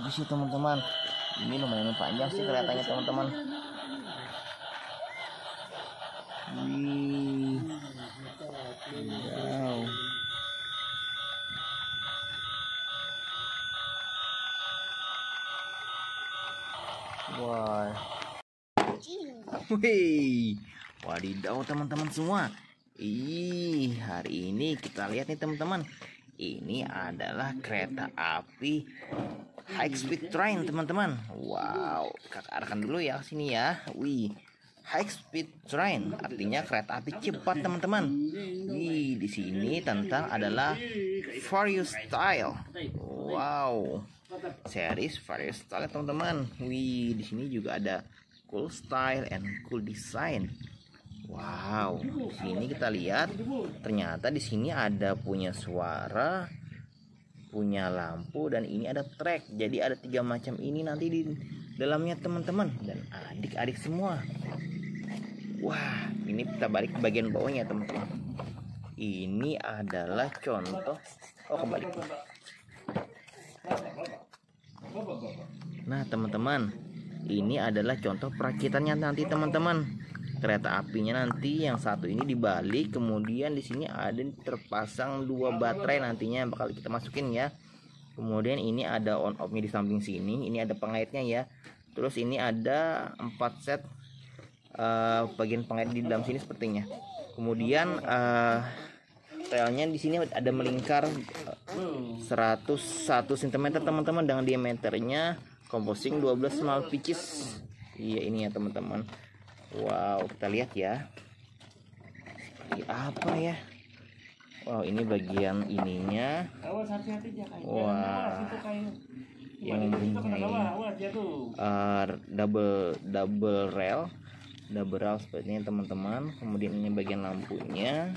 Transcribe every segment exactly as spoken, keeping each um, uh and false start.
bagus ya teman-teman. Ini lumayan panjang sih keretanya teman-teman. Wih, wow. Wah, wih, wadidaw teman-teman semua. Ih, hari ini kita lihat nih teman-teman. Ini adalah kereta api high speed train teman-teman. Wow, kakak arahkan dulu ya sini ya. Wih, high speed train artinya kereta api cepat teman-teman. Wih, di sini tentang adalah Various Style. Wow, series Various Style teman-teman. Wih, di sini juga ada Cool Style and Cool Design. Wow, di sini kita lihat ternyata di sini ada punya suara, punya lampu, dan ini ada track. Jadi ada tiga macam ini nanti di dalamnya teman-teman dan adik-adik semua. Wah, ini kita balik ke bagian bawahnya teman-teman. Ini adalah contoh. Oh, kembali. Nah teman-teman, ini adalah contoh perakitannya nanti teman-teman. Kereta apinya nanti yang satu ini dibalik, kemudian di sini ada terpasang dua baterai nantinya bakal kita masukin ya. Kemudian ini ada on off-nya di samping sini, ini ada pengaitnya ya. Terus ini ada empat set uh, bagian pengait di dalam sini sepertinya. Kemudian uh, relnya di sini ada melingkar uh, seratus satu sentimeter teman-teman dengan diameternya composing dua belas small pitches. Iya ini ya teman-teman. Wow, kita lihat ya. Ini apa ya? Wow, ini bagian ininya. Wah, yang mempunyai uh, double double rail, double rail seperti ini teman-teman. Kemudian ini bagian lampunya.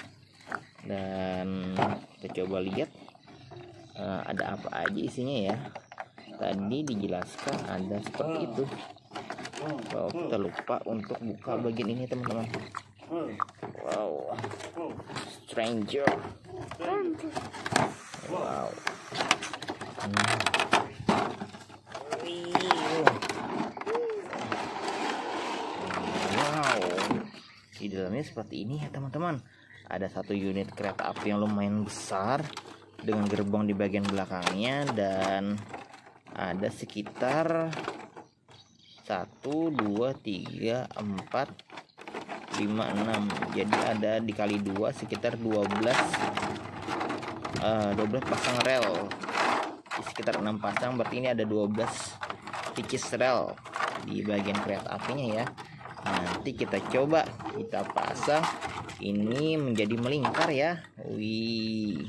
Dan kita coba lihat uh, ada apa aja isinya ya. Tadi dijelaskan ada seperti itu. Wow, kita lupa untuk buka bagian ini teman-teman. Wow, stranger. Wow. Hmm. Wow, di dalamnya seperti ini ya teman-teman. Ada satu unit kereta api yang lumayan besar dengan gerbong di bagian belakangnya, dan ada sekitar satu, dua, tiga, empat, lima, enam. Jadi ada dikali dua sekitar dua belas uh, dua belas pasang rel. Di sekitar enam pasang, berarti ini ada dua belas pitches rel di bagian kereta apinya ya. Nanti kita coba kita pasang ini menjadi melingkar ya. Wih.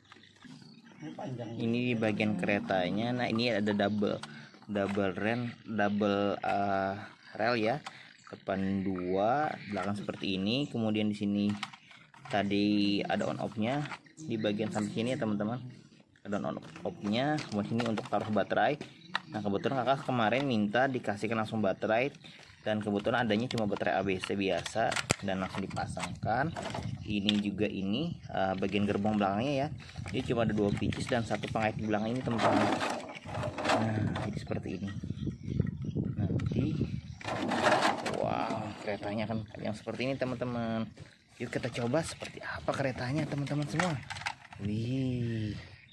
Ini di bagian keretanya. Nah, ini ada double double rel double uh, rel ya, depan dua, belakang seperti ini. Kemudian di sini tadi ada on off-nya di bagian samping sini ya teman-teman, ada on off-nya. Kemudian ini untuk taruh baterai. Nah kebetulan kakak kemarin minta dikasihkan langsung baterai, dan kebetulan adanya cuma baterai A B C biasa dan langsung dipasangkan. Ini juga ini uh, bagian gerbong belakangnya ya, ini cuma ada dua pitches dan satu pengait di belakang ini teman-teman. Nah, jadi seperti ini. Nanti, wow, keretanya akan yang seperti ini teman-teman. Yuk kita coba seperti apa keretanya teman-teman semua. Wih,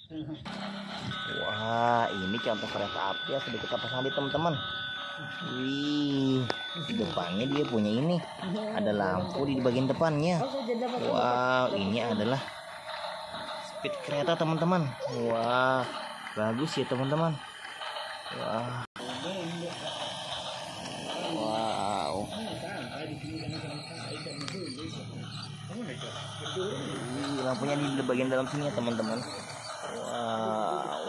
wah, ini contoh kereta api yang sudah kita pasang di teman-teman. Wih, di depannya dia punya ini, ada lampu di bagian depannya. Wow, ini adalah speed kereta teman-teman. Wah, bagus ya teman-teman. Wah. Wow. Wih, lampunya di bagian dalam sini ya teman-teman. Wow.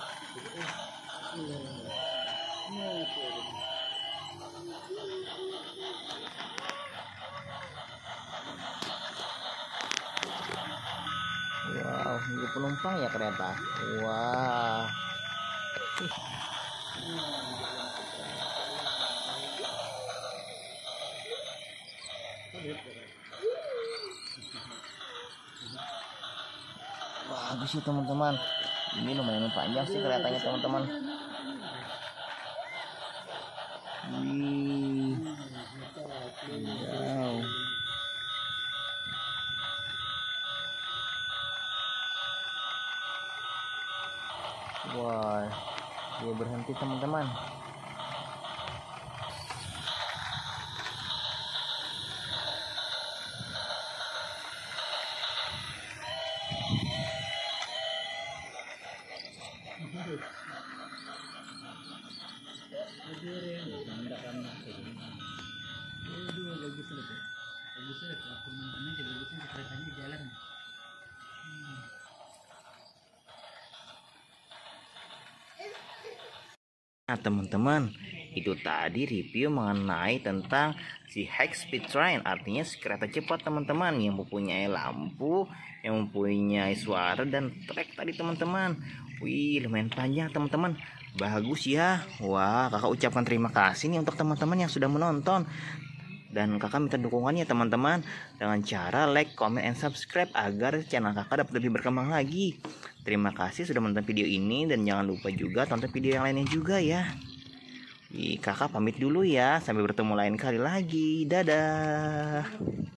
Wow, ini penumpang ya kereta. Wah. Bagus sih teman-teman. Ini lumayan panjang sih keretanya teman-teman. Wih, wow. Wah, dia berhenti teman-teman. Nah teman-teman, itu tadi review mengenai tentang si high speed train, artinya si kereta cepat teman-teman, yang mempunyai lampu, yang mempunyai suara dan trek tadi teman-teman. Wih, lumayan panjang teman-teman, bagus ya. Wah, kakak ucapkan terima kasih nih untuk teman-teman yang sudah menonton. Dan kakak minta dukungannya teman-teman dengan cara like, comment, and subscribe agar channel kakak dapat lebih berkembang lagi. Terima kasih sudah menonton video ini, dan jangan lupa juga tonton video yang lainnya juga ya. Ih, kakak pamit dulu ya, sampai bertemu lain kali lagi. Dadah.